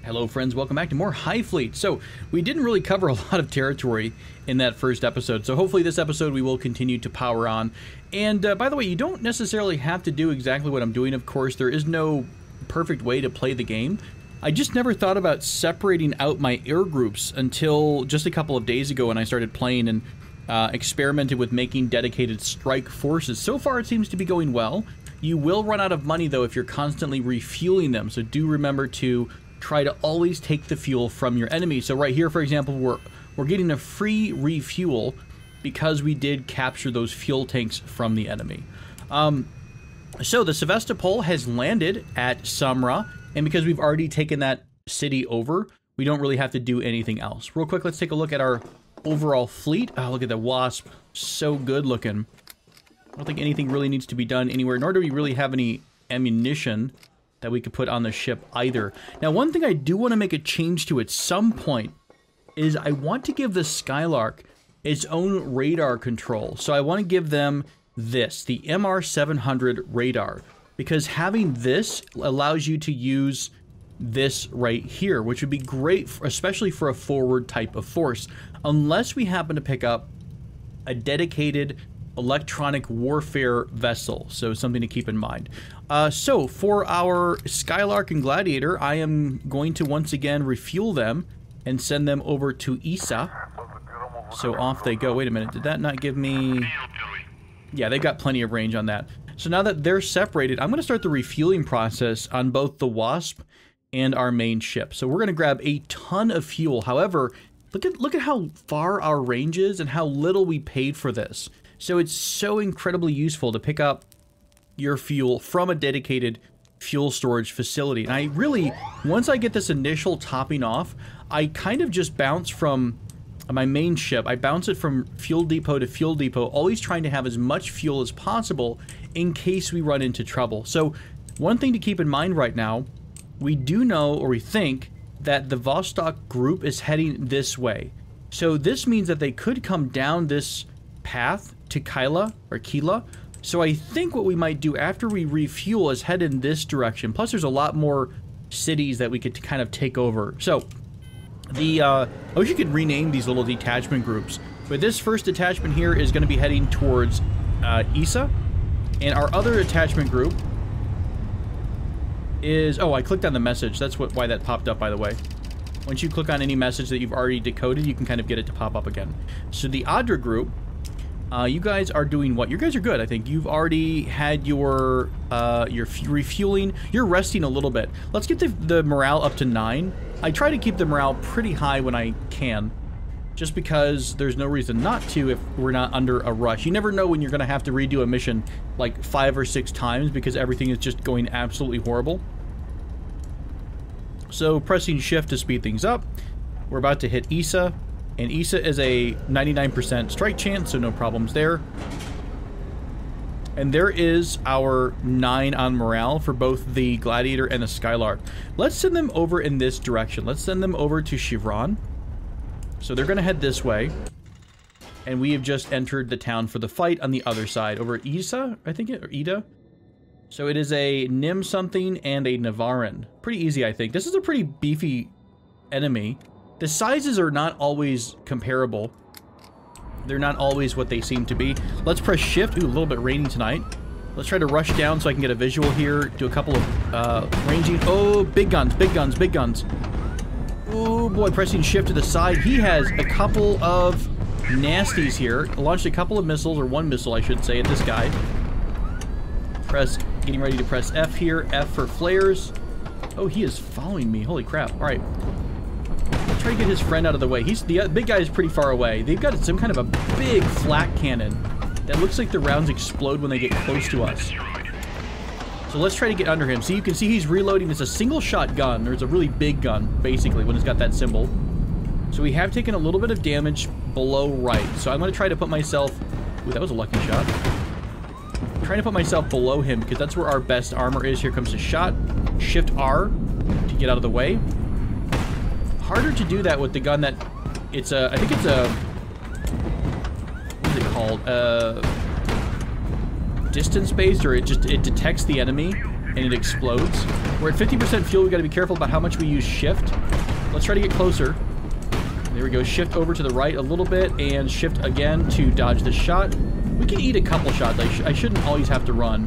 Hello friends, welcome back to more High Fleet. So we didn't really cover a lot of territory in that first episode, so hopefully this episode we will continue to power on. And by the way, you don't necessarily have to do exactly what I'm doing, of course. There is no perfect way to play the game. I just never thought about separating out my air groups until just a couple of days ago when I started playing and experimented with making dedicated strike forces. So far it seems to be going well. You will run out of money though if you're constantly refueling them, so do remember to try to always take the fuel from your enemy. So right here, for example, we're getting a free refuel because we did capture those fuel tanks from the enemy. So the Sevastopol has landed at Samra, and because we've already taken that city over, we don't really have to do anything else. Real quick, let's take a look at our overall fleet. Oh, look at the Wasp. So good looking. I don't think anything really needs to be done anywhere, nor do we really have any ammunition that we could put on the ship either. Now, one thing I do want to make a change to at some point is I want to give the Skylark its own radar control. So I want to give them this, the MR700 radar, because having this allows you to use this right here, which would be great, especially for a forward type of force, unless we happen to pick up a dedicated electronic warfare vessel. So something to keep in mind. So for our Skylark and Gladiator, I am going to once again refuel them and send them over to Isa. So off they go. Wait a minute, did that not give me... Yeah, they've got plenty of range on that. So now that they're separated, I'm going to start the refueling process on both the Wasp and our main ship. So we're going to grab a ton of fuel. However, look at how far our range is and how little we paid for this. So it's so incredibly useful to pick up your fuel from a dedicated fuel storage facility. And I really, once I get this initial topping off, I kind of just bounce from my main ship. I bounce it from fuel depot to fuel depot, always trying to have as much fuel as possible in case we run into trouble. So one thing to keep in mind right now, we do know, or we think, that the Vostok group is heading this way. So this means that they could come down this path to Kyla or Kila. So I think what we might do after we refuel is head in this direction. Plus there's a lot more cities that we could kind of take over. So the I wish you could rename these little detachment groups, but this first detachment here is going to be heading towards Isa, and our other attachment group is, oh, I clicked on the message. That's why that popped up, by the way. Once you click on any message that you've already decoded, you can kind of get it to pop up again. So the Adra group, you guys are doing what? You guys are good, I think. You've already had your refueling. You're resting a little bit. Let's get the morale up to 9. I try to keep the morale pretty high when I can, just because there's no reason not to if we're not under a rush. You never know when you're going to have to redo a mission like 5 or 6 times because everything is just going absolutely horrible. So pressing shift to speed things up. We're about to hit Isa. And Isa is a 99% strike chance, so no problems there. And there is our 9 on morale for both the Gladiator and the Skylark. Let's send them over in this direction. Let's send them over to Chevron. So they're going to head this way. And we have just entered the town for the fight on the other side. Over at Isa, I think, or Ida. So it is a Nim something and a Navarin. Pretty easy, I think. This is a pretty beefy enemy. The sizes are not always comparable. They're not always what they seem to be. Let's press shift. Ooh, a little bit rainy tonight. Let's try to rush down so I can get a visual here. Do a couple of ranging. Oh, big guns, big guns, big guns. Oh boy, pressing shift to the side. He has a couple of nasties here. Launched a couple of missiles, or one missile I should say, at this guy. Getting ready to press F here. F for flares. Oh, he is following me. Holy crap. All right. Let's try to get his friend out of the way. The big guy is pretty far away. They've got some kind of a big flak cannon that looks like the rounds explode when they get close to us. So let's try to get under him. So you can see he's reloading. It's a single shot gun. There's a really big gun, basically, when it's got that symbol. So we have taken a little bit of damage below right. So I'm going to try to put myself... Ooh, that was a lucky shot. I'm trying to put myself below him because that's where our best armor is. Here comes the shot. Shift R to get out of the way. Harder to do that with the gun that it's a, I think it's a, what is it called? Distance based, or it detects the enemy and it explodes. We're at 50% fuel. We've got to be careful about how much we use shift. Let's try to get closer. There we go. Shift over to the right a little bit and shift again to dodge the shot. We can eat a couple shots. I shouldn't always have to run.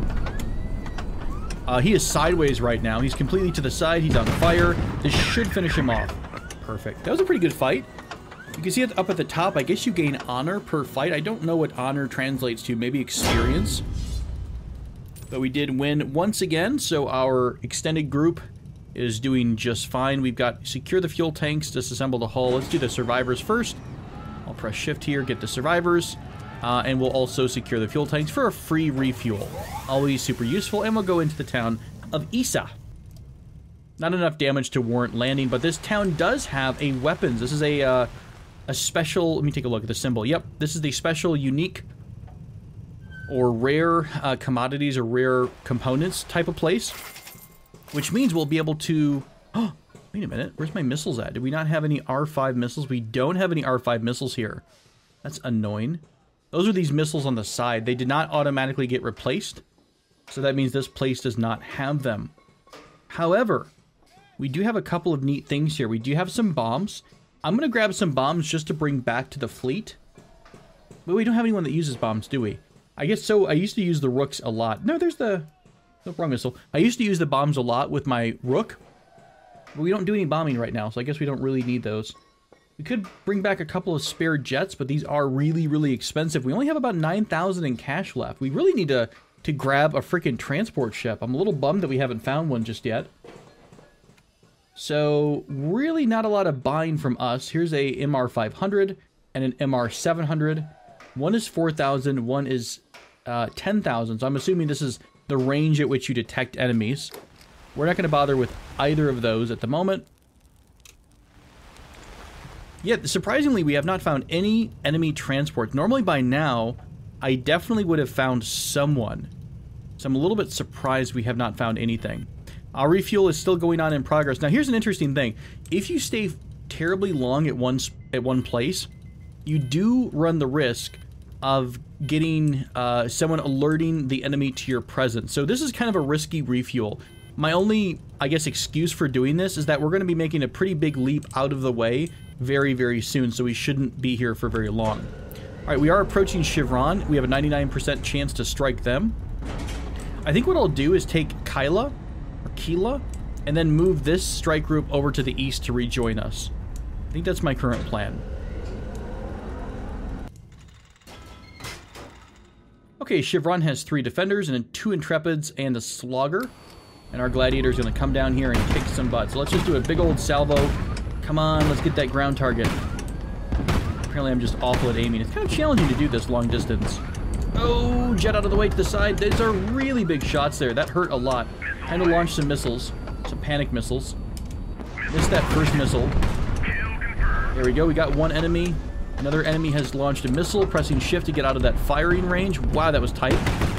He is sideways right now. He's completely to the side. He's on fire. This should finish him off. Perfect. That was a pretty good fight. You can see it up at the top. I guess you gain honor per fight. I don't know what honor translates to. Maybe experience. But we did win once again, so our extended group is doing just fine. We've got secure the fuel tanks, disassemble the hull. Let's do the survivors first. I'll press shift here, get the survivors, and we'll also secure the fuel tanks for a free refuel. Always super useful, and we'll go into the town of Isa. Not enough damage to warrant landing, but this town does have a weapons. This is a special, let me take a look at the symbol. Yep, this is the special, unique, or rare commodities or rare components type of place, which means we'll be able to... Oh, wait a minute. Where's my missiles at? Did we not have any R5 missiles? We don't have any R5 missiles here. That's annoying. Those are these missiles on the side. They did not automatically get replaced, so that means this place does not have them. However, we do have a couple of neat things here. We do have some bombs. I'm going to grab some bombs just to bring back to the fleet. But we don't have anyone that uses bombs, do we? I guess so. I used to use the rooks a lot. No, there's the... No, wrong missile. I used to use the bombs a lot with my rook. But we don't do any bombing right now, so I guess we don't really need those. We could bring back a couple of spare jets, but these are really, really expensive. We only have about 9,000 in cash left. We really need to grab a freaking transport ship. I'm a little bummed that we haven't found one just yet. So, really not a lot of buying from us. Here's a MR500 and an MR700. One is 4,000, one is 10,000. So I'm assuming this is the range at which you detect enemies. We're not going to bother with either of those at the moment. Yet, surprisingly, we have not found any enemy transports. Normally by now, I definitely would have found someone. So I'm a little bit surprised we have not found anything. Our refuel is still going on in progress. Now, here's an interesting thing. If you stay terribly long at one place, you do run the risk of getting someone alerting the enemy to your presence. So this is kind of a risky refuel. My only, I guess, excuse for doing this is that we're going to be making a pretty big leap out of the way very, very soon, so we shouldn't be here for very long. All right, we are approaching Chevron. We have a 99% chance to strike them. I think what I'll do is take Kyla, or Keela, and then move this strike group over to the east to rejoin us. I think that's my current plan. Okay, Chevron has 3 defenders and 2 intrepids and a slogger. And our gladiator's going to come down here and kick some butt. So let's just do a big old salvo. Come on, let's get that ground target. Apparently I'm just awful at aiming. It's kind of challenging to do this long distance. Oh, jet out of the way to the side. Those are really big shots there. That hurt a lot. Time to launch some missiles. Some panic missiles. Missed that first missile. There we go. We got one enemy. Another enemy has launched a missile, pressing shift to get out of that firing range. Wow, that was tight.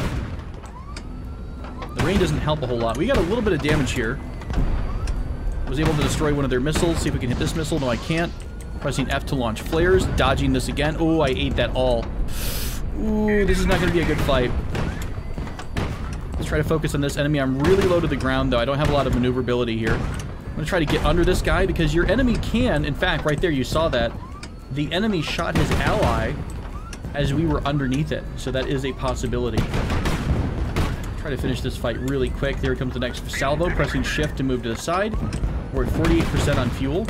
The rain doesn't help a whole lot. We got a little bit of damage here. Was able to destroy one of their missiles. See if we can hit this missile. No, I can't. Pressing F to launch flares. Dodging this again. Oh, I ate that all. Ooh, this is not going to be a good fight. Let's try to focus on this enemy. I'm really low to the ground, though. I don't have a lot of maneuverability here. I'm going to try to get under this guy because your enemy can, in fact, right there, you saw that. The enemy shot his ally as we were underneath it. So that is a possibility. Try to finish this fight really quick. There comes the next salvo. Pressing shift to move to the side. We're at 48% on fuel.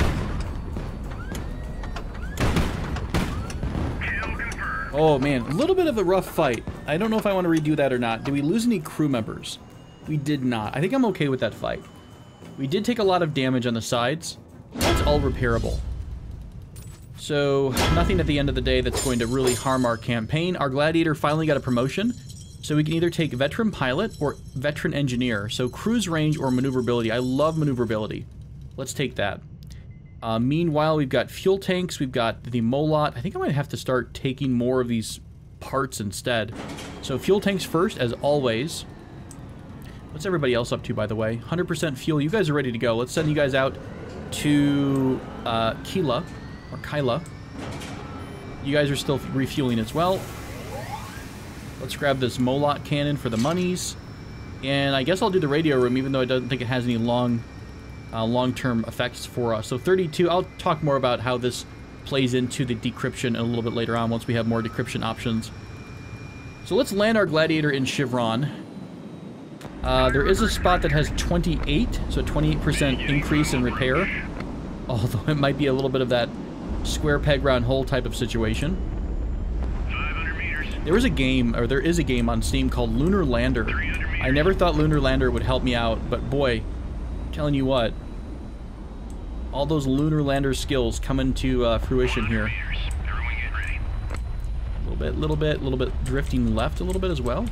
Oh man, a little bit of a rough fight. I don't know if I want to redo that or not. Did we lose any crew members? We did not. I think I'm okay with that fight. We did take a lot of damage on the sides. That's all repairable. So, nothing at the end of the day that's going to really harm our campaign. Our gladiator finally got a promotion. So we can either take veteran pilot or veteran engineer. So cruise range or maneuverability. I love maneuverability. Let's take that. Meanwhile, we've got fuel tanks. We've got the Molot. I think I might have to start taking more of these parts instead. So fuel tanks first, as always. What's everybody else up to, by the way? 100% fuel. You guys are ready to go. Let's send you guys out to Keela, or Kyla. You guys are still refueling as well. Let's grab this Molot cannon for the monies. And I guess I'll do the radio room, even though I don't think it has any long-term effects for us. So 32, I'll talk more about how this plays into the decryption a little bit later on once we have more decryption options. So let's land our Gladiator in Chevron. There is a spot that has 28, so 28% increase in repair. Although it might be a little bit of that square peg round hole type of situation. 500 meters. There is a game on Steam called Lunar Lander. I never thought Lunar Lander would help me out, but boy, I'm telling you what, all those Lunar Lander skills come into fruition here. Everyone get ready. A little bit drifting left a little bit as well.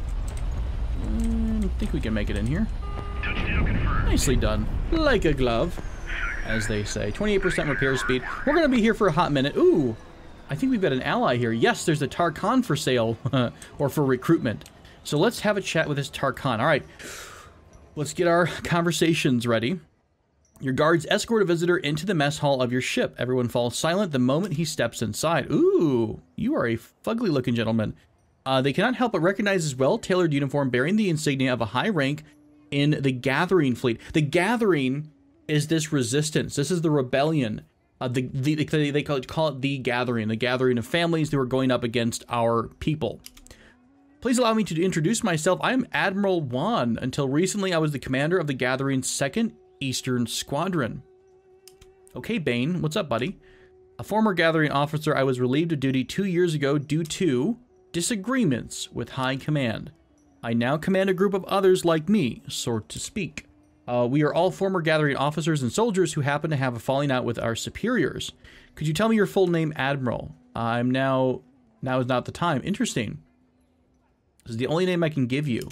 I think we can make it in here. Touchdown confirmed. Nicely done. Like a glove, as they say. 28% repair speed. We're going to be here for a hot minute. Ooh, I think we've got an ally here. Yes, there's a Tarkhan for sale, or for recruitment. So let's have a chat with this Tarkhan. All right, let's get our conversations ready. Your guards escort a visitor into the mess hall of your ship. Everyone falls silent the moment he steps inside. Ooh, you are a fugly-looking gentleman. They cannot help but recognize his well-tailored uniform bearing the insignia of a high rank in the Gathering fleet. The Gathering is this resistance. This is the rebellion. They call it the Gathering of families who are going up against our people. Please allow me to introduce myself. I am Admiral Juan. Until recently, I was the commander of the Gathering's 2nd Eastern Squadron. Okay, Bane, what's up, buddy? A former Gathering officer, I was relieved of duty 2 years ago due to disagreements with high command. I now command a group of others like me, so to speak. We are all former Gathering officers and soldiers who happen to have a falling out with our superiors. Could you tell me your full name, Admiral? Now is not the time. Interesting. This is the only name I can give you.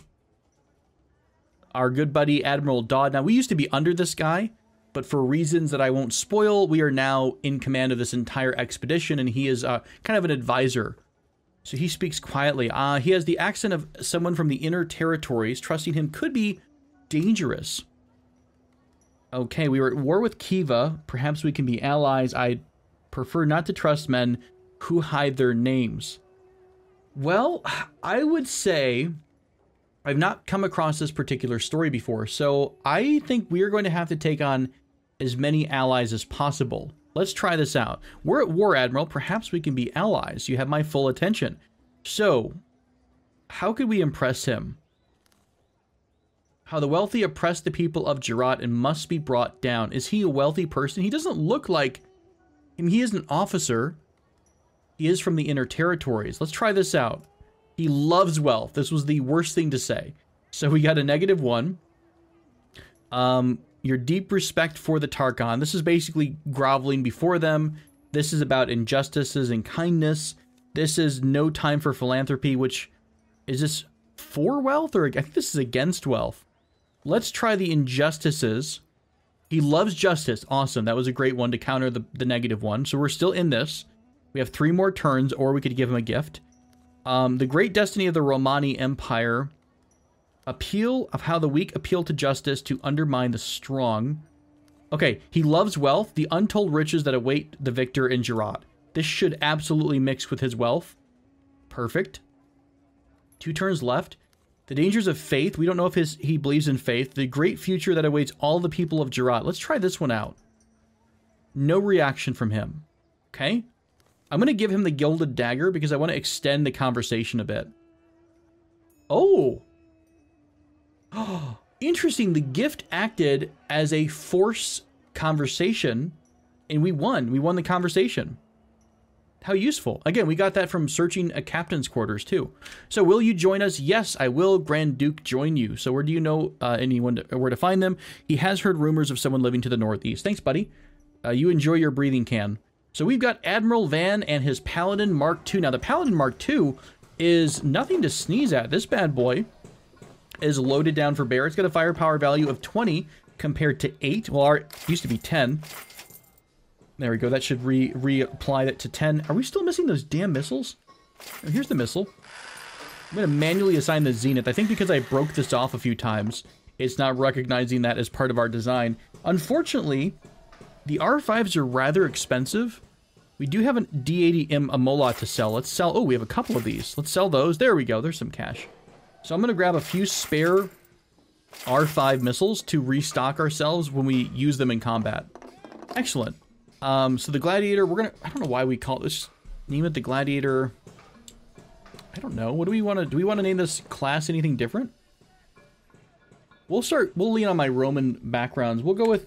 Our good buddy, Admiral Dodd. Now, we used to be under this guy, but for reasons that I won't spoil, we are now in command of this entire expedition, and he is kind of an advisor. So he speaks quietly. He has the accent of someone from the inner territories. Trusting him could be dangerous. Okay, we were at war with Kiva. Perhaps we can be allies. I prefer not to trust men who hide their names. Well, I would say I've not come across this particular story before, so I think we are going to have to take on as many allies as possible. Let's try this out. We're at war, Admiral. Perhaps we can be allies. You have my full attention. So, how could we impress him? How the wealthy oppress the people of Jirat and must be brought down. Is he a wealthy person? He doesn't look like him. He is an officer. He is from the inner territories. Let's try this out. He loves wealth. This was the worst thing to say. So we got a -1. Your deep respect for the Tarkhan. This is basically groveling before them. This is about injustices and kindness. This is no time for philanthropy, which is this for wealth, or I think this is against wealth. Let's try the injustices. He loves justice. Awesome. That was a great one to counter the -1. So we're still in this. We have 3 more turns, or we could give him a gift. The great destiny of the Romani Empire. Appeal of how the weak appeal to justice to undermine the strong. Okay, he loves wealth, the untold riches that await the victor in Jirat. This should absolutely mix with his wealth. Perfect. 2 turns left. The dangers of faith. We don't know if he believes in faith. The great future that awaits all the people of Jirat. Let's try this one out. No reaction from him. Okay. I'm going to give him the Gilded Dagger because I want to extend the conversation a bit. Oh. Interesting. The gift acted as a force conversation, and we won. We won the conversation. How useful. Again, we got that from searching a captain's quarters, too. So, will you join us? Yes, I will, Grand Duke, join you. So, where do you know where to find them? He has heard rumors of someone living to the northeast. Thanks, buddy. You enjoy your breathing can. So, we've got Admiral Van and his Paladin Mark II. Now, the Paladin Mark II is nothing to sneeze at. This bad boy is loaded down for bear. It's got a firepower value of 20 compared to 8. Well, it used to be 10. There we go. That should reapply that to 10. Are we still missing those damn missiles? Oh, here's the missile. I'm going to manually assign the Zenith. I think because I broke this off a few times, it's not recognizing that as part of our design. Unfortunately, the R5s are rather expensive. We do have an D80M Amola to sell. Let's sell... Oh, we have a couple of these. Let's sell those. There we go. There's some cash. So I'm going to grab a few spare R5 missiles to restock ourselves when we use them in combat. Excellent. So the Gladiator, I don't know why we call this, name it the Gladiator. I don't know. What do we want to name this class anything different? We'll lean on my Roman backgrounds. We'll go with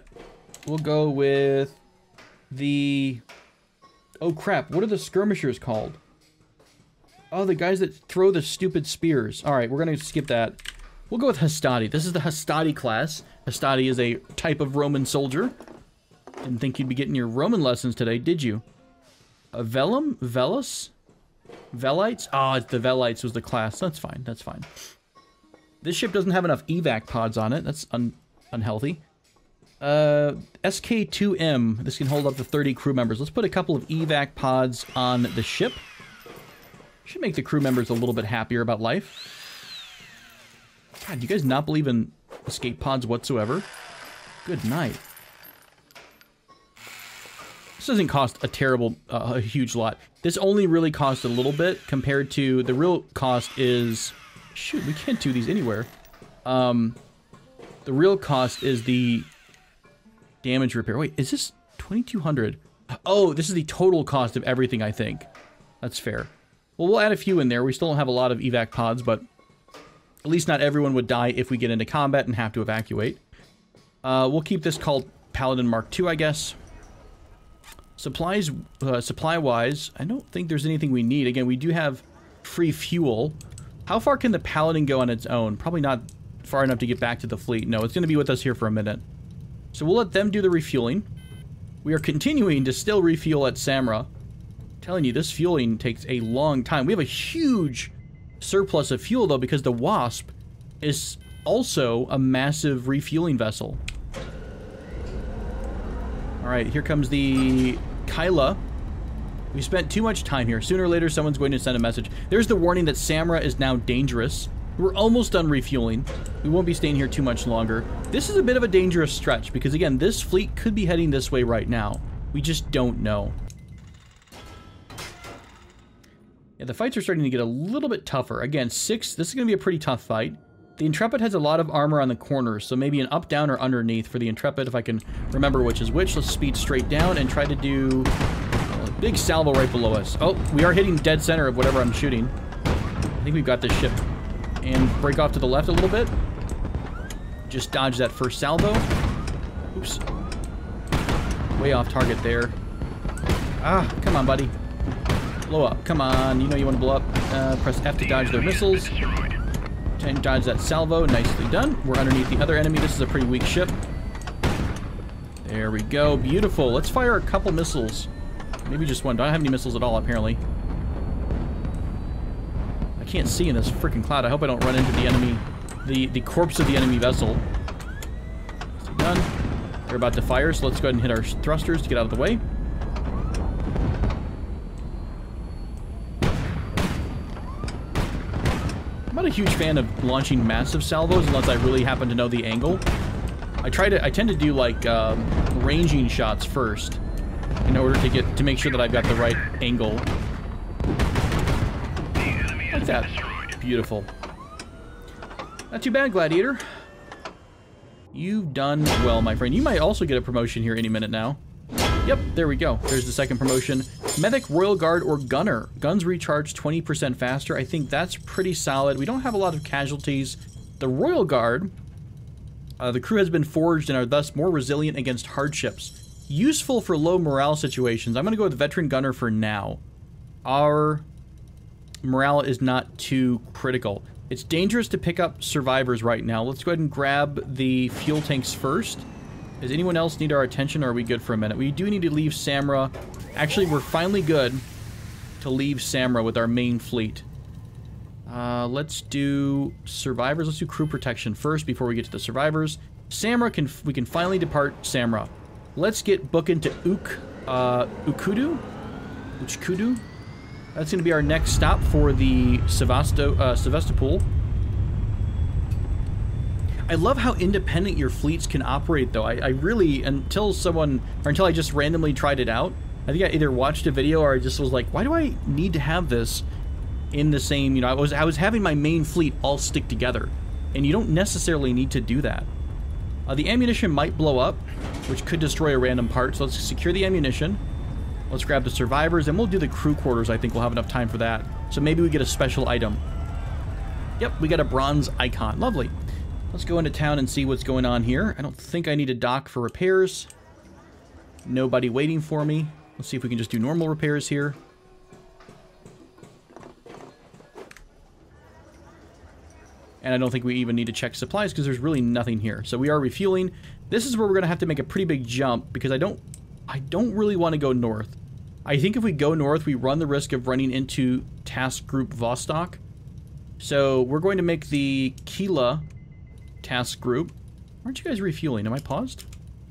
the, oh crap, what are the skirmishers called? Oh, the guys that throw the stupid spears. All right, we're going to skip that. We'll go with Hastati. This is the Hastati class. Hastati is a type of Roman soldier. Didn't think you'd be getting your Roman lessons today, did you? Velum? Velus? Velites? Oh, it's the Velites was the class. That's fine. That's fine. This ship doesn't have enough evac pods on it. That's unhealthy. SK2M. This can hold up to 30 crew members. Let's put a couple of evac pods on the ship. Should make the crew members a little bit happier about life. God, do you guys not believe in escape pods whatsoever? Good night. This doesn't cost a huge lot. This only really costs a little bit compared to the real cost is... Shoot, we can't do these anywhere. The real cost is the damage repair. Wait, is this 2,200? Oh, this is the total cost of everything, I think. That's fair. Well, we'll add a few in there. We still don't have a lot of evac pods, but at least not everyone would die if we get into combat and have to evacuate. We'll keep this called Paladin Mark II, I guess. Supplies, supply-wise, I don't think there's anything we need. Again, we do have free fuel. How far can the Paladin go on its own? Probably not far enough to get back to the fleet. No, it's going to be with us here for a minute. So we'll let them do the refueling. We are continuing to still refuel at Samra. Telling you, this fueling takes a long time. We have a huge surplus of fuel, though, because the Wasp is also a massive refueling vessel. Alright, here comes the Kyla. We spent too much time here. Sooner or later, someone's going to send a message. There's the warning that Samra is now dangerous. We're almost done refueling. We won't be staying here too much longer. This is a bit of a dangerous stretch, because again, this fleet could be heading this way right now. We just don't know. Yeah, the fights are starting to get a little bit tougher. Again, 6, this is going to be a pretty tough fight. The Intrepid has a lot of armor on the corners, so maybe an up, down, or underneath for the Intrepid, if I can remember which is which. Let's speed straight down and try to do a big salvo right below us. Oh, we are hitting dead center of whatever I'm shooting. I think we've got this ship. And break off to the left a little bit. Just dodge that first salvo. Oops. Way off target there. Ah, come on, buddy. Blow up. Come on. You know you want to blow up. Press F to dodge their missiles. And dodge that salvo. Nicely done. We're underneath the other enemy. This is a pretty weak ship. There we go. Beautiful. Let's fire a couple missiles. Maybe just one. Don't have any missiles at all, apparently. I can't see in this freaking cloud. I hope I don't run into the enemy, the corpse of the enemy vessel. Nicely done. They're about to fire, so let's go ahead and hit our thrusters to get out of the way. I'm not a huge fan of launching massive salvos unless I really happen to know the angle. I tend to do like ranging shots first in order to make sure that I've got the right angle. Like that. Beautiful. Not too bad, Gladiator. You've done well, my friend. You might also get a promotion here any minute now. Yep, there we go. There's the second promotion. Medic, Royal Guard, or Gunner. Guns recharge 20% faster. I think that's pretty solid. We don't have a lot of casualties. The Royal Guard, the crew has been forged and are thus more resilient against hardships. Useful for low morale situations. I'm going to go with Veteran Gunner for now. Our morale is not too critical. It's dangerous to pick up survivors right now. Let's go ahead and grab the fuel tanks first. Does anyone else need our attention, or are we good for a minute? We do need to leave Samra. Actually, we're finally good to leave Samra with our main fleet. Let's do survivors. Let's do crew protection first before we get to the survivors. Samra, we can finally depart Samra. Let's get book into Ukudu. That's going to be our next stop for the Sevastopol. I love how independent your fleets can operate, though. I really, until I just randomly tried it out, I think I either watched a video or I just was like, why do I need to have this in the same, you know, I was having my main fleet all stick together. and you don't necessarily need to do that. The ammunition might blow up, which could destroy a random part, so let's secure the ammunition. Let's grab the survivors, and we'll do the crew quarters. I think we'll have enough time for that. So maybe we get a special item. Yep, we got a bronze icon. Lovely. Let's go into town and see what's going on here. I don't think I need to dock for repairs. Nobody waiting for me. Let's see if we can just do normal repairs here. And I don't think we even need to check supplies because there's really nothing here. So we are refueling. This is where we're going to have to make a pretty big jump because I don't really want to go north. I think if we go north, we run the risk of running into Task Group Vostok. So we're going to make the Kila Task Group. Aren't you guys refueling? Am I paused?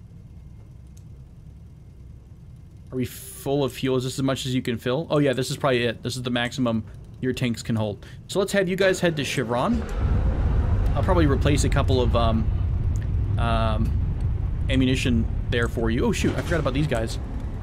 Are we full of fuel? Is this as much as you can fill? Oh yeah, this is probably it. This is the maximum your tanks can hold. So let's have you guys head to Chevron. I'll probably replace a couple of ammunition there for you. Oh shoot, I forgot about these guys.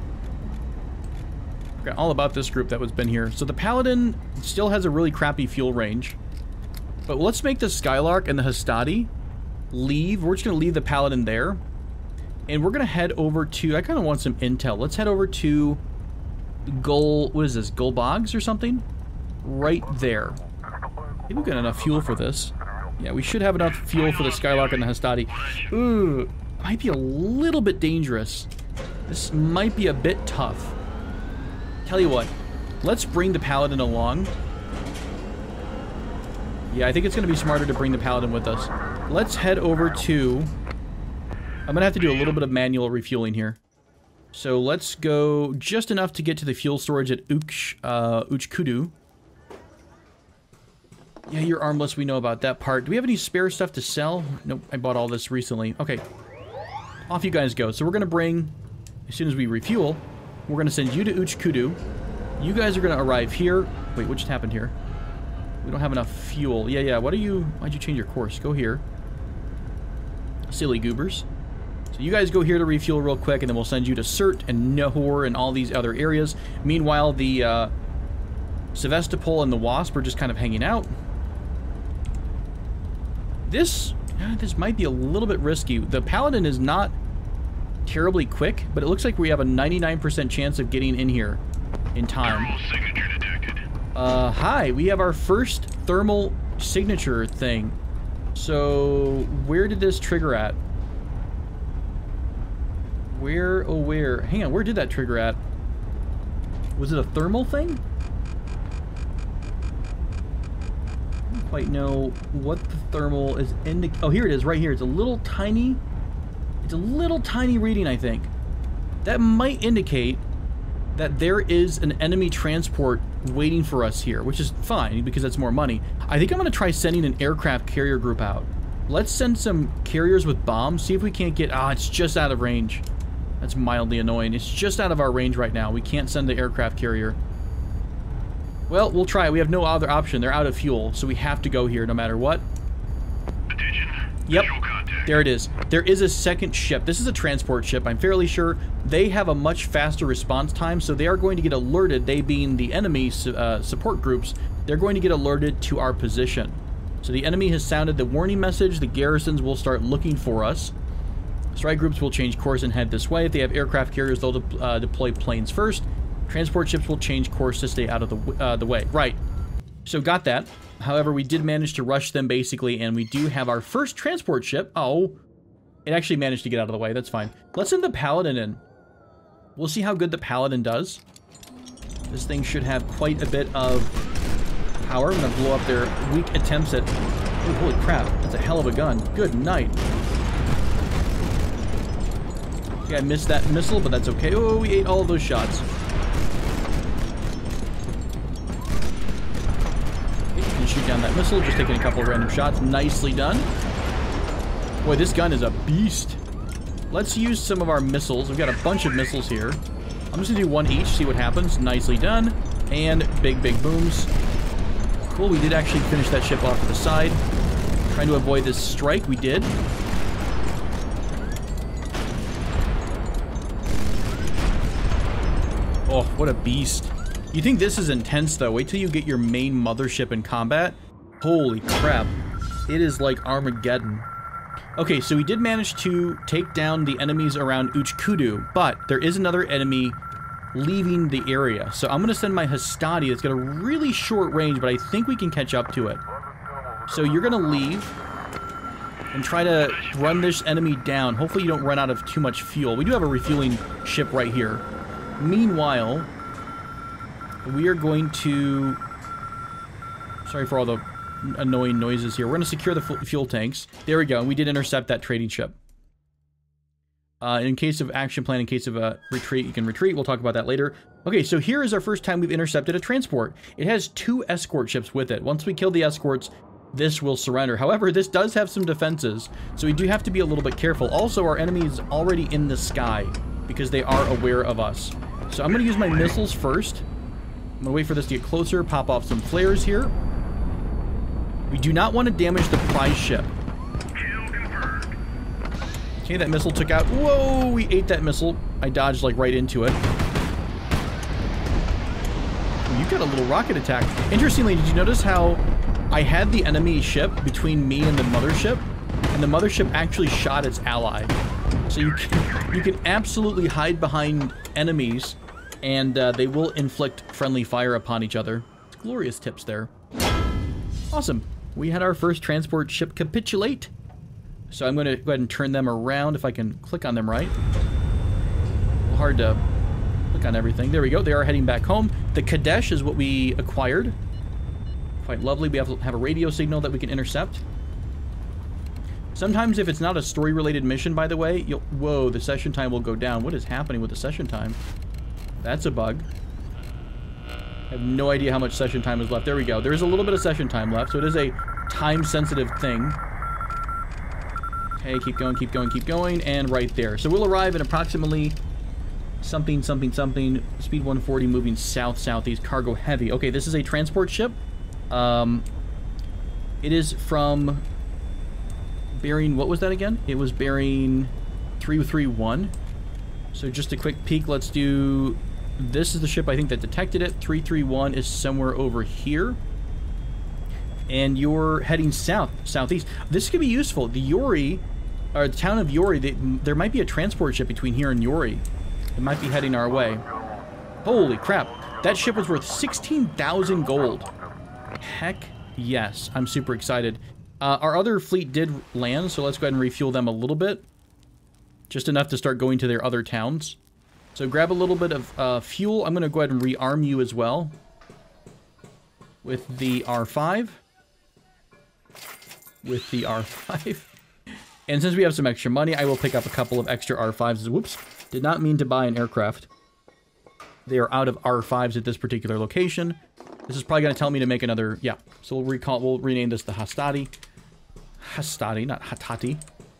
Forgot all about this group that was been here. So the Paladin still has a really crappy fuel range. But let's make the Skylark and the Hastati leave. We're just going to leave the Paladin there. And we're going to head over to... I kind of want some intel. Let's head over to what is this? Golbogs or something? Right there. Maybe we've got enough fuel for this. Yeah, we should have enough fuel for the Skylark and the Hastati. Ooh, might be a little bit dangerous. This might be a bit tough. Tell you what, let's bring the Paladin along. Yeah, I think it's going to be smarter to bring the Paladin with us. Let's head over to... I'm going to have to do a little bit of manual refueling here. So let's go just enough to get to the fuel storage at Uchkudu. Yeah, you're armless. We know about that part. Do we have any spare stuff to sell? Nope, I bought all this recently. Okay, off you guys go. So we're going to bring, as soon as we refuel, we're going to send you to Uchkudu. You guys are going to arrive here. Wait, what just happened here? We don't have enough fuel. Yeah, what are you... Why'd you change your course? Go here. Silly goobers. So you guys go here to refuel real quick, and then we'll send you to Surt and Nahor and all these other areas. Meanwhile, the Sevastopol and the Wasp are just kind of hanging out. This might be a little bit risky. The Paladin is not terribly quick, but it looks like we have a 99% chance of getting in here in time. Thermal signature detected. Hi, we have our first thermal signature thing. So, where did this trigger at? Where, oh where? Hang on, where did that trigger at? Was it a thermal thing? I don't quite know what the thermal is indicating. Oh, here it is, right here. It's a little tiny reading, I think. That might indicate that there is an enemy transport waiting for us here, which is fine because that's more money. I think I'm going to try sending an aircraft carrier group out. Let's send some carriers with bombs, see if we can't get... Ah, it's just out of range. That's mildly annoying. It's just out of our range right now. We can't send the aircraft carrier. Well, we'll try. We have no other option. They're out of fuel, so we have to go here no matter what. Attention. Yep. Visual contact. There it is. There is a second ship. This is a transport ship. I'm fairly sure they have a much faster response time, so they are going to get alerted, they being the enemy support groups, they're going to get alerted to our position. So the enemy has sounded the warning message. The garrisons will start looking for us. Strike groups will change course and head this way. If they have aircraft carriers, they'll deploy planes first. Transport ships will change course to stay out of the way. Right. So got that. However, we did manage to rush them basically, and we do have our first transport ship. Oh, it actually managed to get out of the way. That's fine. Let's send the Paladin in. We'll see how good the Paladin does. This thing should have quite a bit of power. I'm going to blow up their weak attempts at... Oh, holy crap. That's a hell of a gun. Good night. Okay, I missed that missile, but that's okay. Oh, we ate all of those shots. Shoot down that missile, just taking a couple of random shots. Nicely done. Boy, this gun is a beast. Let's use some of our missiles. We've got a bunch of missiles here. I'm just gonna do one each, see what happens. Nicely done. And big booms. Cool, we did actually finish that ship off to the side. Trying to avoid this strike, we did. Oh, what a beast. You think this is intense, though. Wait till you get your main mothership in combat. Holy crap. It is like Armageddon. Okay, so we did manage to take down the enemies around Uchkudu, but there is another enemy leaving the area. So I'm going to send my Hastati. It's got a really short range, but I think we can catch up to it. So you're going to leave and try to run this enemy down. Hopefully you don't run out of too much fuel. We do have a refueling ship right here. Meanwhile, we are going to... Sorry for all the annoying noises here. We're going to secure the fuel tanks. There we go. We did intercept that trading ship. In case of action plan, in case of a retreat, you can retreat. We'll talk about that later. Okay, so here is our first time we've intercepted a transport. It has 2 escort ships with it. Once we kill the escorts, this will surrender. However, this does have some defenses, so we do have to be a little bit careful. Also, our enemy is already in the sky because they are aware of us. So I'm going to use my missiles first. I'm going to wait for this to get closer, pop off some flares here. We do not want to damage the prize ship. Okay, that missile took out... Whoa, we ate that missile. I dodged, like, right into it. You got a little rocket attack. Interestingly, did you notice how I had the enemy ship between me and the mothership? And the mothership actually shot its ally. So you can absolutely hide behind enemies, and they will inflict friendly fire upon each other. Glorious tips there. Awesome. We had our first transport ship capitulate. So I'm going to go ahead and turn them around if I can click on them right. A little hard to click on everything. There we go. They are heading back home. The Kadesh is what we acquired. Quite lovely. We have a radio signal that we can intercept. Sometimes if it's not a story-related mission, by the way, you'll... Whoa, the session time will go down. What is happening with the session time? That's a bug. I have no idea how much session time is left. There we go. There is a little bit of session time left, so it is a time-sensitive thing. Okay, keep going, keep going, keep going, and right there. So we'll arrive in approximately something, something, something. Speed 140, moving south-southeast, cargo heavy. Okay, this is a transport ship. It is from bearing, what was that again? It was bearing 331. So just a quick peek, let's do... This is the ship, I think, that detected it. 331 is somewhere over here. And you're heading south, southeast. This could be useful. The Yori, or the town of Yori, there might be a transport ship between here and Yori. It might be heading our way. Holy crap. That ship was worth 16,000 gold. Heck yes. I'm super excited. Our other fleet did land, so let's go ahead and refuel them a little bit. Just enough to start going to their other towns. So grab a little bit of fuel. I'm going to go ahead and rearm you as well with the R5. With the R5. And since we have some extra money, I will pick up a couple of extra R5s. Whoops. Did not mean to buy an aircraft. They are out of R5s at this particular location. This is probably going to tell me to make another... Yeah. So we'll rename this the Hastati. Hastati, not Hatati.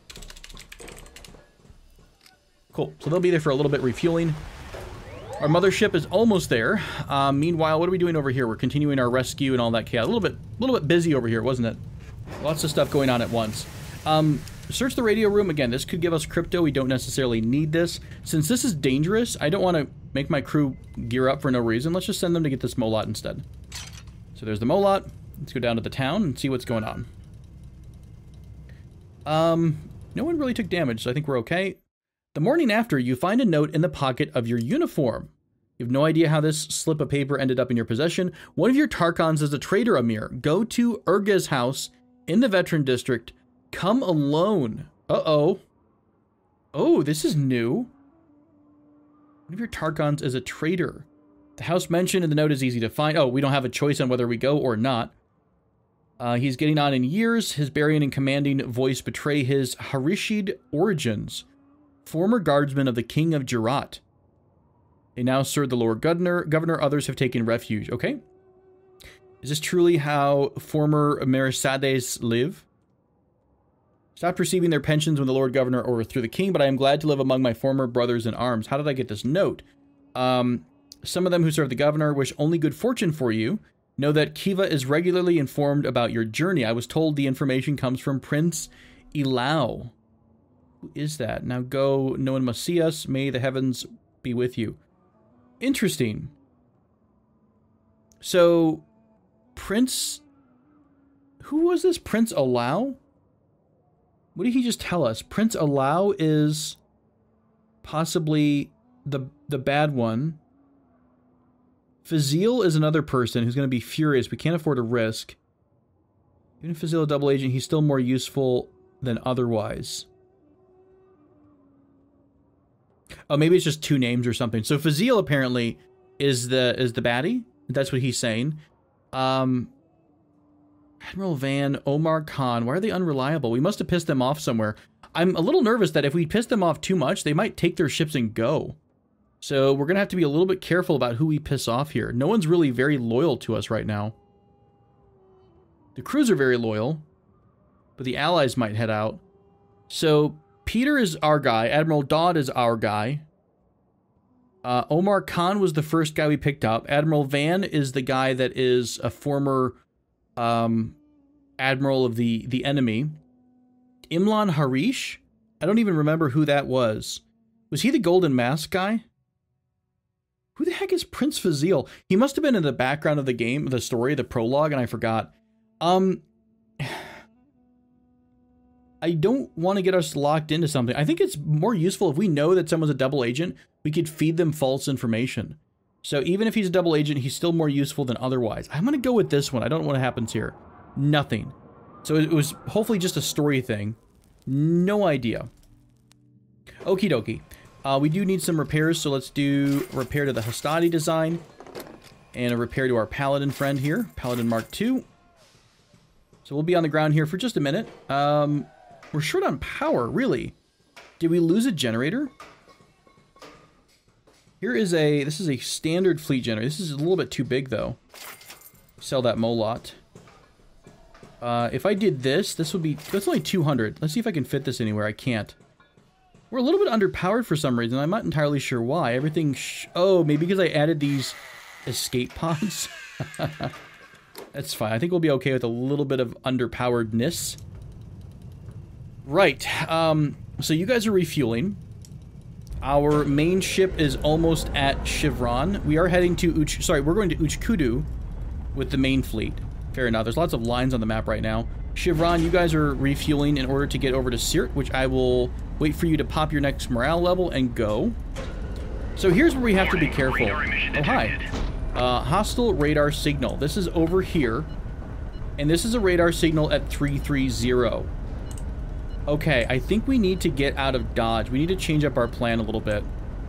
Cool. So they'll be there for a little bit refueling. Our mothership is almost there. Meanwhile, what are we doing over here? We're continuing our rescue and all that chaos. A little bit busy over here, wasn't it? Lots of stuff going on at once. Search the radio room. Again, this could give us crypto. We don't necessarily need this. Since this is dangerous, I don't want to make my crew gear up for no reason. Let's just send them to get this Molot instead. So there's the Molot. Let's go down to the town and see what's going on. No one really took damage, so I think we're okay. The morning after, you find a note in the pocket of your uniform. You have no idea how this slip of paper ended up in your possession. One of your Tarkans is a traitor, Amir. Go to Urga's house in the Veteran District. Come alone. Uh-oh. Oh, this is new. One of your Tarkans is a traitor. The house mentioned in the note is easy to find. Oh, we don't have a choice on whether we go or not. He's getting on in years. His bearing and commanding voice betray his Harishid origins. Former guardsman of the King of Jirat. They now serve the Lord Governor. Others have taken refuge. Okay. Is this truly how former Merisades live? Stopped receiving their pensions when the Lord Governor overthrew the king, but I am glad to live among my former brothers in arms. How did I get this note? Some of them who serve the governor wish only good fortune for you. Know that Kiva is regularly informed about your journey. I was told the information comes from Prince Ilau. Who is that? Now go, no one must see us. May the heavens be with you. Interesting. So, Prince... Who was this? Prince Allow? What did he just tell us? Prince Allow is possibly the bad one. Fazil is another person who's going to be furious. We can't afford a risk. Even if Fazil is a double agent, he's still more useful than otherwise. Oh, maybe it's just two names or something. So Fazil apparently is the baddie. That's what he's saying. Admiral Van, Omar Khan. Why are they unreliable? We must have pissed them off somewhere. I'm a little nervous that if we piss them off too much, they might take their ships and go. So we're going to have to be a little bit careful about who we piss off here. No one's really very loyal to us right now. The crews are very loyal, but the allies might head out. So Peter is our guy. Admiral Dodd is our guy. Omar Khan was the first guy we picked up. Admiral Van is the guy that is a former admiral of the enemy. Imlan Harish? I don't even remember who that was. Was he the Golden Mask guy? Who the heck is Prince Fazil? He must have been in the background of the game, the story, the prologue, and I forgot. I don't want to get us locked into something. I think it's more useful if we know that someone's a double agent, we could feed them false information. So even if he's a double agent, he's still more useful than otherwise. I'm going to go with this one. I don't know what happens here. Nothing. So it was hopefully just a story thing. No idea. Okie dokie. We do need some repairs, so let's do a repair to the Hastati design. And a repair to our Paladin friend here. Paladin Mark II. So we'll be on the ground here for just a minute. We're short on power, really. Did we lose a generator? This is a standard fleet generator. This is a little bit too big, though. Sell that Molot. If I did this would be, that's only 200. Let's see if I can fit this anywhere. I can't. We're a little bit underpowered for some reason. I'm not entirely sure why. Everything, oh, maybe because I added these escape pods. That's fine. I think we'll be okay with a little bit of underpoweredness. Right. So you guys are refueling. Our main ship is almost at Chevron. We are heading to we're going to Uchkudu with the main fleet. Fair enough. There's lots of lines on the map right now. Chevron, you guys are refueling in order to get over to Sirt, which I will wait for you to pop your next morale level and go. So here's where we have to be careful. Oh, hi. Hostile radar signal. This is over here. And this is a radar signal at 330. Okay, I think we need to get out of dodge. We need to change up our plan a little bit.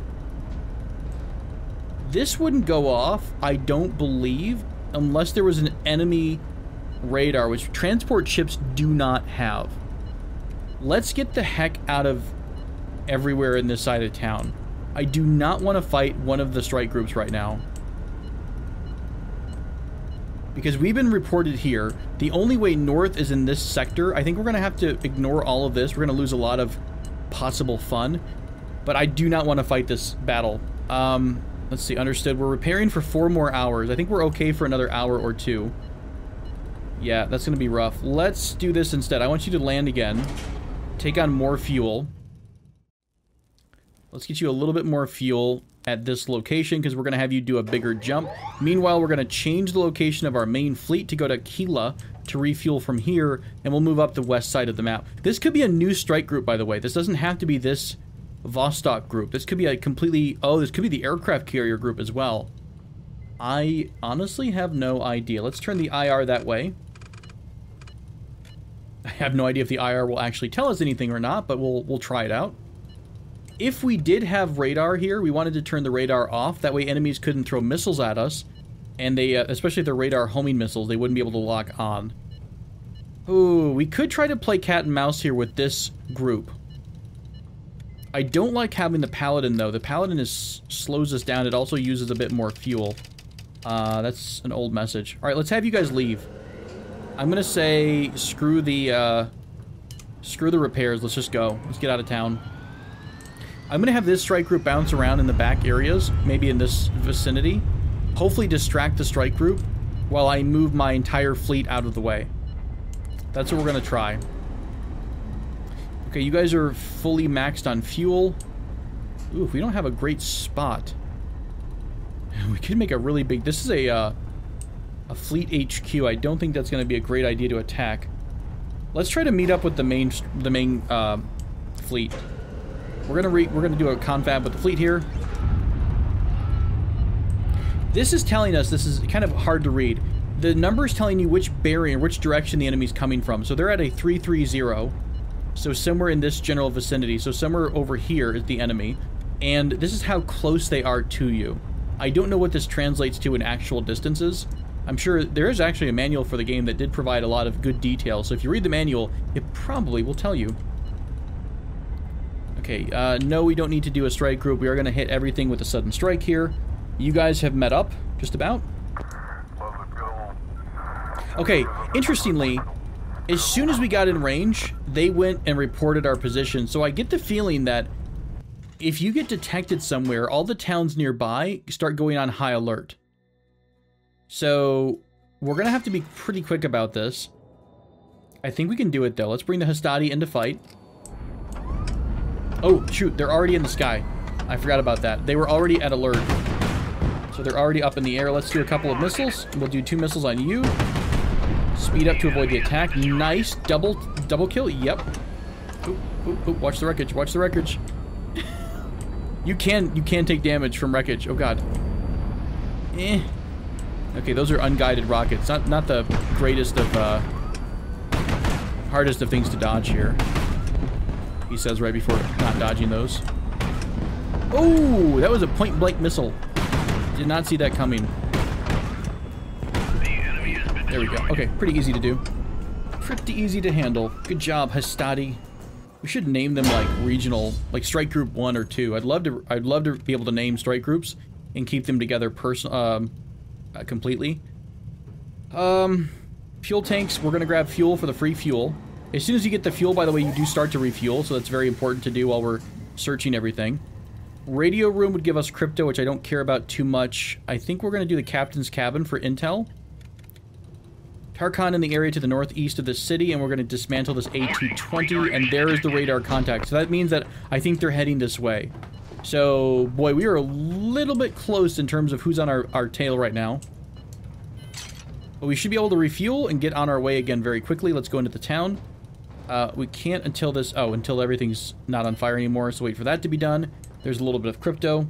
This wouldn't go off, I don't believe, unless there was an enemy radar, which transport ships do not have. Let's get the heck out of everywhere in this side of town. I do not want to fight one of the strike groups right now. Because we've been reported here. The only way north is in this sector. I think we're going to have to ignore all of this. We're going to lose a lot of possible fun. But I do not want to fight this battle. Let's see, understood. We're repairing for 4 more hours. I think we're okay for another hour or 2. Yeah, that's going to be rough. Let's do this instead. I want you to land again. Take on more fuel. Let's get you a little bit more fuel at this location because we're going to have you do a bigger jump. Meanwhile, we're going to change the location of our main fleet to go to Kila to refuel from here, and we'll move up the west side of the map. This could be a new strike group, by the way. This doesn't have to be this Vostok group. This could be a completely... Oh, this could be the aircraft carrier group as well. I honestly have no idea. Let's turn the IR that way. I have no idea if the IR will actually tell us anything or not, but we'll try it out. If we did have radar here, we wanted to turn the radar off. That way enemies couldn't throw missiles at us. And they, especially if they're radar homing missiles, they wouldn't be able to lock on. Ooh, we could try to play cat and mouse here with this group. I don't like having the Paladin, though. The Paladin slows us down. It also uses a bit more fuel. That's an old message. All right, let's have you guys leave. I'm going to say screw the repairs. Let's just go. Let's get out of town. I'm going to have this strike group bounce around in the back areas, maybe in this vicinity. Hopefully distract the strike group while I move my entire fleet out of the way. That's what we're going to try. Okay, you guys are fully maxed on fuel. Ooh, if we don't have a great spot, we could make a really big... This is a a fleet HQ. I don't think that's going to be a great idea to attack. Let's try to meet up with the main fleet. We're gonna do a confab with the fleet here. This is telling us, this is kind of hard to read. The number is telling you which bearing or which direction the enemy's coming from. So they're at a 330. So somewhere in this general vicinity. So somewhere over here is the enemy. And this is how close they are to you. I don't know what this translates to in actual distances. I'm sure there is actually a manual for the game that did provide a lot of good detail. So if you read the manual, it probably will tell you. Okay, no, we don't need to do a strike group. We are going to hit everything with a sudden strike here. You guys have met up, just about. Okay, interestingly, as soon as we got in range, they went and reported our position. So I get the feeling that if you get detected somewhere, all the towns nearby start going on high alert. So we're going to have to be pretty quick about this. I think we can do it, though. Let's bring the Hastati into fight. Oh, shoot, they're already in the sky. I forgot about that. They were already at alert. So they're already up in the air. Let's do a couple of missiles. We'll do 2 missiles on you. Speed up to avoid the attack. Nice. Double kill. Yep. Ooh, watch the wreckage. Watch the wreckage. You can take damage from wreckage. Oh, God. Okay, those are unguided rockets. Not the greatest of, hardest of things to dodge here. He says right before not dodging those. Oh, that was a point-blank missile. Did not see that coming. There we go. Okay, pretty easy to do. Pretty easy to handle. Good job, Hastati. We should name them like regional, like Strike Group 1 or 2. I'd love to be able to name strike groups and keep them together completely. Fuel tanks. We're gonna grab fuel for the free fuel. As soon as you get the fuel, by the way, you do start to refuel, so that's very important to do while we're searching everything. Radio room would give us crypto, which I don't care about too much. I think we're going to do the captain's cabin for intel. Tarkhan in the area to the northeast of the city, and we're going to dismantle this A220, and there is the radar contact. So that means that I think they're heading this way. So, boy, we are a little bit close in terms of who's on our tail right now. But we should be able to refuel and get on our way again very quickly. Let's go into the town. We can't until this... Oh, until everything's not on fire anymore, so wait for that to be done. There's a little bit of crypto.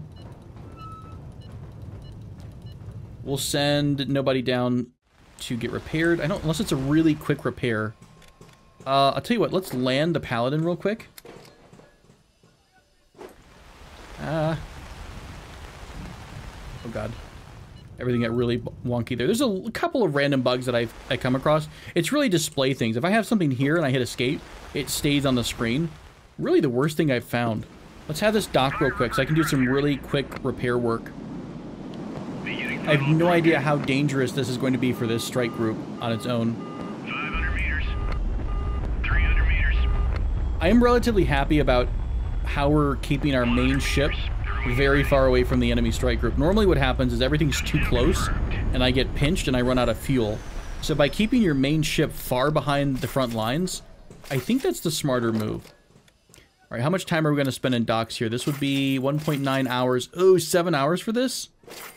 We'll send nobody down to get repaired. I don't... Unless it's a really quick repair. I'll tell you what, let's land the Paladin real quick. Oh, God. Everything got really wonky there. There's a couple of random bugs that I come across. It's really display things. If I have something here and I hit escape, it stays on the screen. Really the worst thing I've found. Let's have this dock real quick so I can do some really quick repair work. I have no idea how dangerous this is going to be for this strike group on its own. 500 meters. 300 meters. I am relatively happy about how we're keeping our main ship very far away from the enemy strike group. Normally what happens is everything's too close and I get pinched and I run out of fuel. So by keeping your main ship far behind the front lines, I think that's the smarter move. All right, how much time are we going to spend in docks here? This would be 1.9 hours. Oh, 7 hours for this?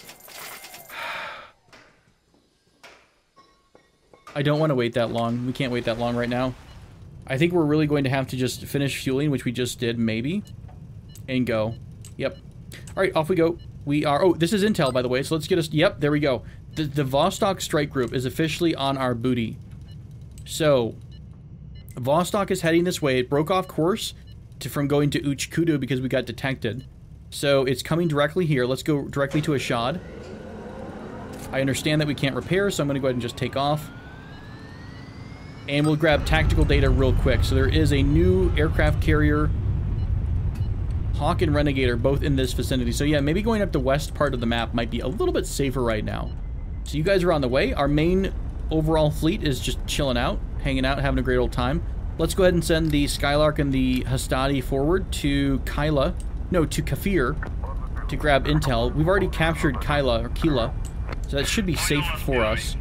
I don't want to wait that long. We can't wait that long right now. I think we're really going to have to just finish fueling, which we just did, maybe, and go. Yep. All right, off we go. We are... Oh, this is intel, by the way, so let's get us... Yep, there we go. The Vostok strike group is officially on our booty. So, Vostok is heading this way. It broke off course from going to Uchkudu because we got detected. So, it's coming directly here. Let's go directly to Ashad. I understand that we can't repair, so I'm going to go ahead and just take off. And we'll grab tactical data real quick. So, there is a new aircraft carrier... Hawk and Renegade are both in this vicinity. So yeah, maybe going up the west part of the map might be a little bit safer right now. So you guys are on the way. Our main overall fleet is just chilling out, hanging out, having a great old time. Let's go ahead and send the Skylark and the Hastati forward to to Kafir to grab intel. We've already captured Kila, so that should be safe for us.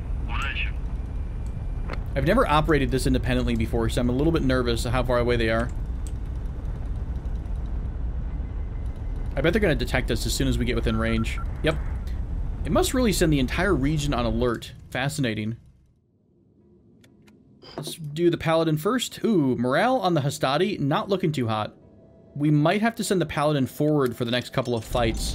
I've never operated this independently before, so I'm a little bit nervous of how far away they are. I bet they're going to detect us as soon as we get within range. Yep. It must really send the entire region on alert Fascinating. Let's do the Paladin first. Ooh, morale on the Hastati, not looking too hot. We might have to send the Paladin forward for the next couple of fights.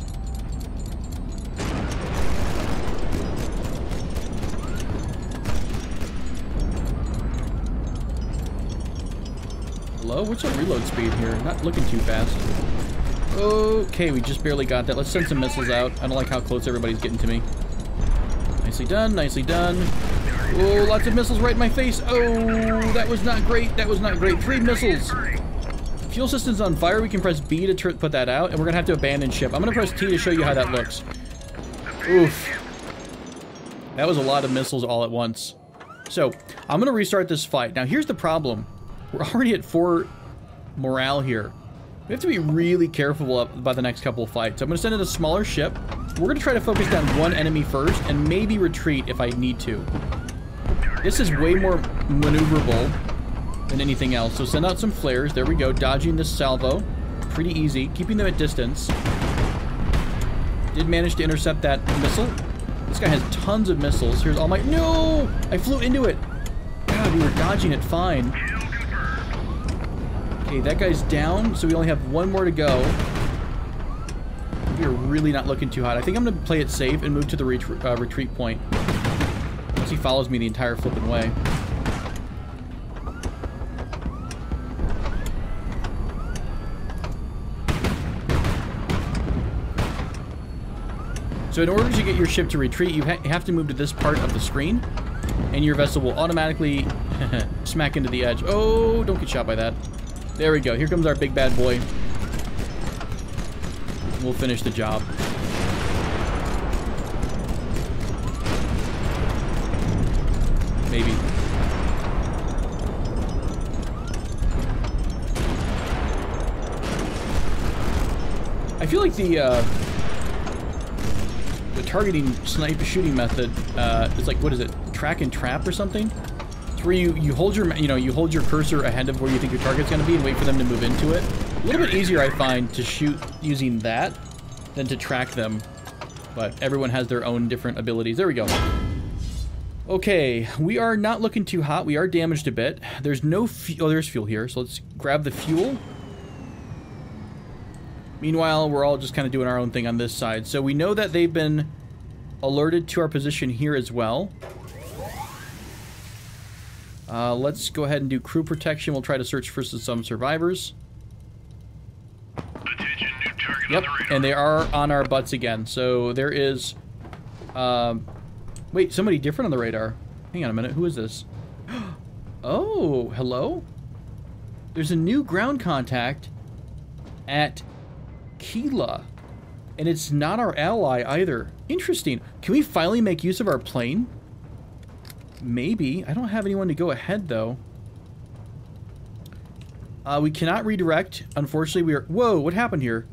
Hello? What's our reload speed here? Not looking too fast. Okay, we just barely got that. Let's send some missiles out. I don't like how close everybody's getting to me. Nicely done, nicely done. Oh, lots of missiles right in my face. Oh, that was not great. That was not great. 3 missiles. Fuel system's on fire. We can press B to put that out, and we're gonna have to abandon ship. I'm gonna press T to show you how that looks. Oof. That was a lot of missiles all at once. So, I'm gonna restart this fight. Now, here's the problem. We're already at 4 morale here. We have to be really careful about the next couple of fights. I'm gonna send in a smaller ship. We're gonna try to focus down one enemy first, and maybe retreat if I need to. This is way more maneuverable than anything else. So send out some flares. There we go. Dodging this salvo. Pretty easy. Keeping them at distance. Did manage to intercept that missile. This guy has tons of missiles. Here's all my... No! I flew into it. God, we were dodging it fine. Okay, that guy's down. So we only have 1 more to go. We are really not looking too hot. I think I'm going to play it safe and move to the retreat point. Unless he follows me the entire flipping way. So in order to get your ship to retreat, you have to move to this part of the screen, and your vessel will automatically smack into the edge. Oh, don't get shot by that. There we go. Here comes our big bad boy. We'll finish the job. Maybe. I feel like the targeting sniper shooting method is like, what is it? Track and trap or something? It's where you hold your you hold your cursor ahead of where you think your target's going to be and wait for them to move into it. A little bit easier, I find, to shoot using that than to track them. But everyone has their own different abilities. There we go. Okay, we are not looking too hot. We are damaged a bit. There's no fuel. Oh, there's fuel here. So let's grab the fuel. Meanwhile, we're all just kind of doing our own thing on this side. So we know that they've been alerted to our position here as well. Let's go ahead and do crew protection. We'll try to search for some survivors. Attention, new target Yep, on the radar. and they are on our butts again. So there is... wait, somebody different on the radar. Hang on a minute. Who is this? Oh, hello? There's a new ground contact at Kila. And it's not our ally either. Interesting. Can we finally make use of our plane? Maybe. I don't have anyone to go ahead, though. We cannot redirect. Unfortunately, we are... Whoa, what happened here?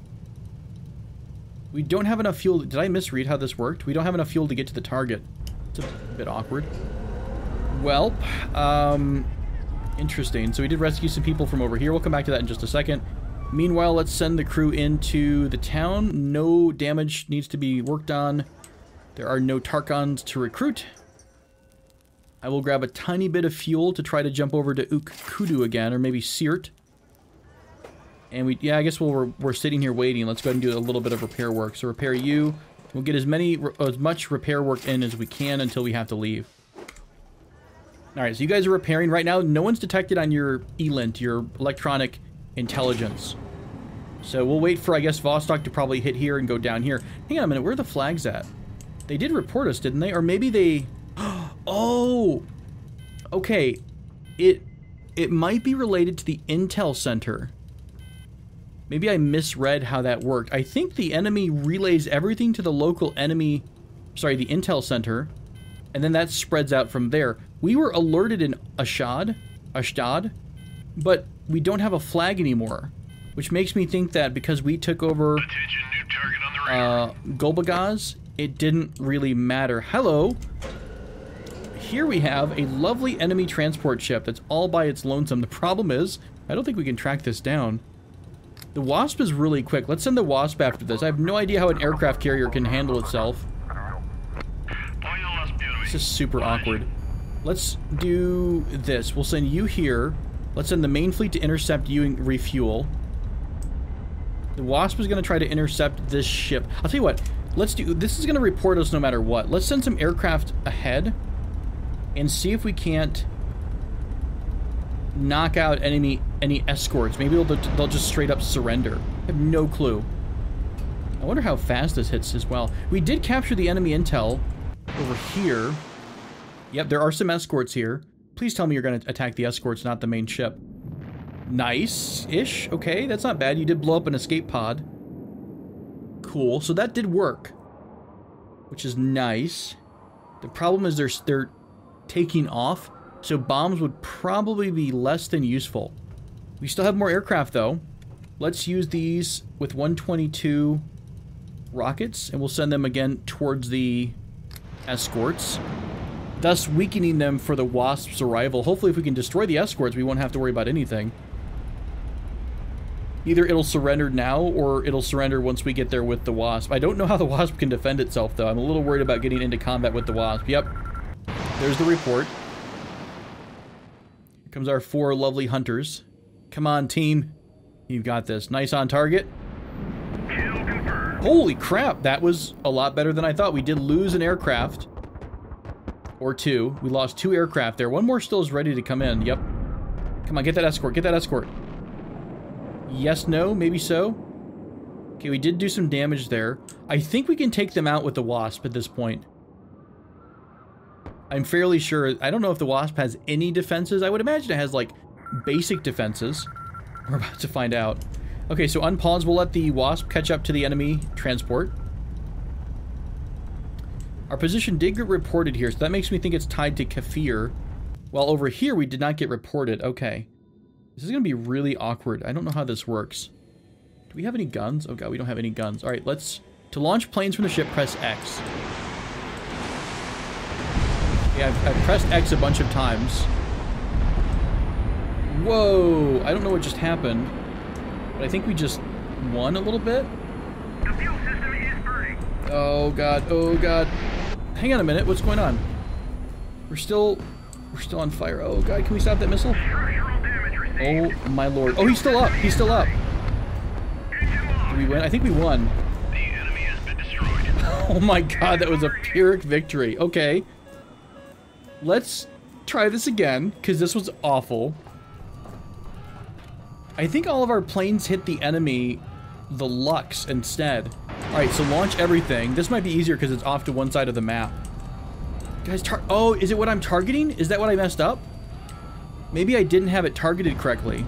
We don't have enough fuel. Did I misread how this worked? We don't have enough fuel to get to the target. It's a bit awkward. Well, interesting. So we did rescue some people from over here. We'll come back to that in just a second. Meanwhile, let's send the crew into the town. No damage needs to be worked on. There are no Tarkons to recruit. I will grab a tiny bit of fuel to try to jump over to Kudu again, or maybe Sirt. And I guess we're sitting here waiting. Let's go ahead and do a little bit of repair work. So repair you. We'll get as much repair work in as we can until we have to leave. All right, so you guys are repairing right now. No one's detected on your ELINT, your electronic intelligence. So we'll wait for, I guess, Vostok to probably hit here and go down here. Hang on a minute, where are the flags at? They did report us, didn't they? Or maybe they... Oh! Okay. It might be related to the Intel Center. Maybe I misread how that worked. I think the enemy relays everything to the local enemy... Sorry, the Intel Center. And then that spreads out from there. We were alerted in Ashdod, but we don't have a flag anymore. Which makes me think that because we took over Golbagaz, it didn't really matter. Hello! Here we have a lovely enemy transport ship that's all by its lonesome. The problem is, I don't think we can track this down. The Wasp is really quick. Let's send the Wasp after this. I have no idea how an aircraft carrier can handle itself. This is super awkward. Let's do this. We'll send you here. Let's send the main fleet to intercept you and refuel. The Wasp is going to try to intercept this ship. I'll tell you what. Let's do... This is going to report us no matter what. Let's send some aircraft ahead and see if we can't knock out any escorts. Maybe they'll just straight up surrender. I have no clue. I wonder how fast this hits as well. We did capture the enemy intel over here. Yep, there are some escorts here. Please tell me you're going to attack the escorts, not the main ship. Nice-ish. Okay, that's not bad. You did blow up an escape pod. Cool. So that did work, which is nice. The problem is they're taking off, so bombs would probably be less than useful. We still have more aircraft, though. Let's use these with 122 rockets, and we'll send them again towards the escorts, thus weakening them for the Wasp's arrival. Hopefully, if we can destroy the escorts, we won't have to worry about anything. Either it'll surrender now, or it'll surrender once we get there with the Wasp. I don't know how the Wasp can defend itself, though. I'm a little worried about getting into combat with the Wasp. Yep. There's the report. Here comes our 4 lovely hunters. Come on, team. You've got this. Nice on target. Kill confirmed. Holy crap, that was a lot better than I thought. We did lose an aircraft. Or 2. We lost 2 aircraft there. One more still is ready to come in. Yep. Come on, get that escort. Get that escort. Yes, no, maybe so. Okay, we did do some damage there. I think we can take them out with the Wasp at this point. I'm fairly sure. I don't know if the Wasp has any defenses. I would imagine it has, like, basic defenses. We're about to find out. Okay, so unpause. We'll let the Wasp catch up to the enemy transport. Our position did get reported here, so that makes me think it's tied to Kafir. While over here, we did not get reported. Okay. This is going to be really awkward. I don't know how this works. Do we have any guns? Oh god, we don't have any guns. Alright, let's... To launch planes from the ship, press X. Yeah, I've pressed X a bunch of times. Whoa! I don't know what just happened. But I think we just won a little bit. The fuel system is burning. Oh god, oh god. Hang on a minute, what's going on? We're still on fire. Oh god, can we stop that missile? Structural damage received. Oh my lord. Oh, he's still up. He's still up. Did we win? I think we won. The enemy has been destroyed. Oh my god, that was a Pyrrhic victory. Okay. Let's try this again, because this was awful. I think all of our planes hit the enemy, the Lux, instead. Alright, so launch everything. This might be easier because it's off to one side of the map. Guys, oh, is it what I'm targeting? Is that what I messed up? Maybe I didn't have it targeted correctly.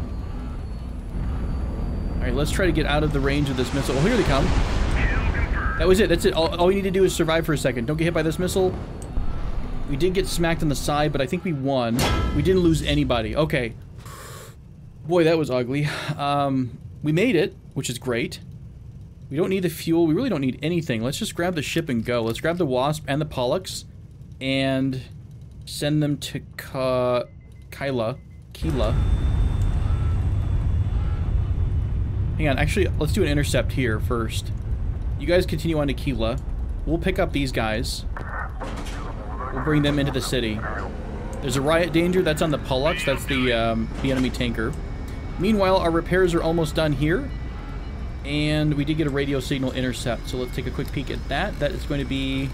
Alright, let's try to get out of the range of this missile. Oh, here they come. That was it. That's it. All we need to do is survive for a second. Don't get hit by this missile. We did get smacked on the side, but I think we won. We didn't lose anybody. Okay. Boy, that was ugly. We made it, which is great. We don't need the fuel. We really don't need anything. Let's just grab the ship and go. Let's grab the Wasp and the Pollux and send them to Kila. Hang on. Actually, let's do an intercept here first. You guys continue on to Kila. We'll pick up these guys. We'll bring them into the city. There's a riot danger. That's on the Pollux. That's the enemy tanker. Meanwhile, our repairs are almost done here. And we did get a radio signal intercept. So let's take a quick peek at that. That is going to be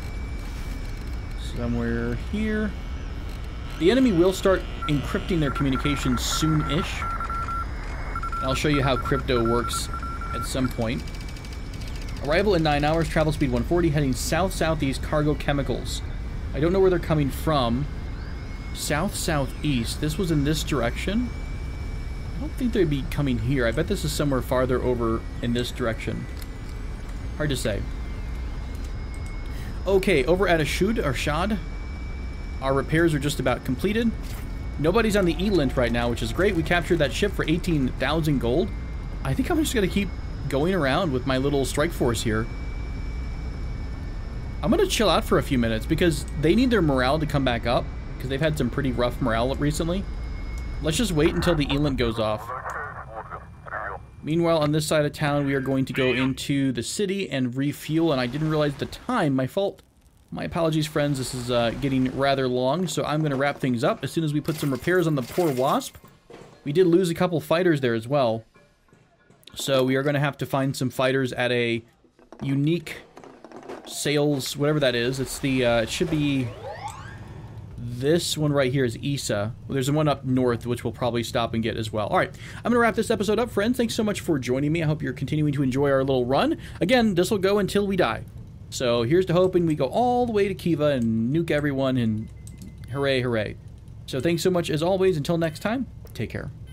somewhere here. The enemy will start encrypting their communications soon-ish. I'll show you how crypto works at some point. Arrival in 9 hours, travel speed 140, heading south-southeast, cargo chemicals. I don't know where they're coming from. South-southeast. This was in this direction. I don't think they'd be coming here. I bet this is somewhere farther over in this direction. Hard to say. Okay, over at Shad, our repairs are just about completed. Nobody's on the Elint right now, which is great. We captured that ship for 18,000 gold. I think I'm just going to keep going around with my little strike force here. I'm going to chill out for a few minutes because they need their morale to come back up because they've had some pretty rough morale recently. Let's just wait until the Elint goes off. Meanwhile, on this side of town, we are going to go into the city and refuel, and I didn't realize the time. My fault. My apologies, friends. This is getting rather long, so I'm going to wrap things up as soon as we put some repairs on the poor Wasp. We did lose a couple fighters there as well. So we are going to have to find some fighters at a unique sales, whatever that is. It's the, it should be... This one right here is Issa. There's one up north, which we'll probably stop and get as well. All right, I'm going to wrap this episode up, friends. Thanks so much for joining me. I hope you're continuing to enjoy our little run. Again, this will go until we die. So here's to hoping we go all the way to Kiva and nuke everyone and hooray, hooray. So thanks so much as always. Until next time, take care.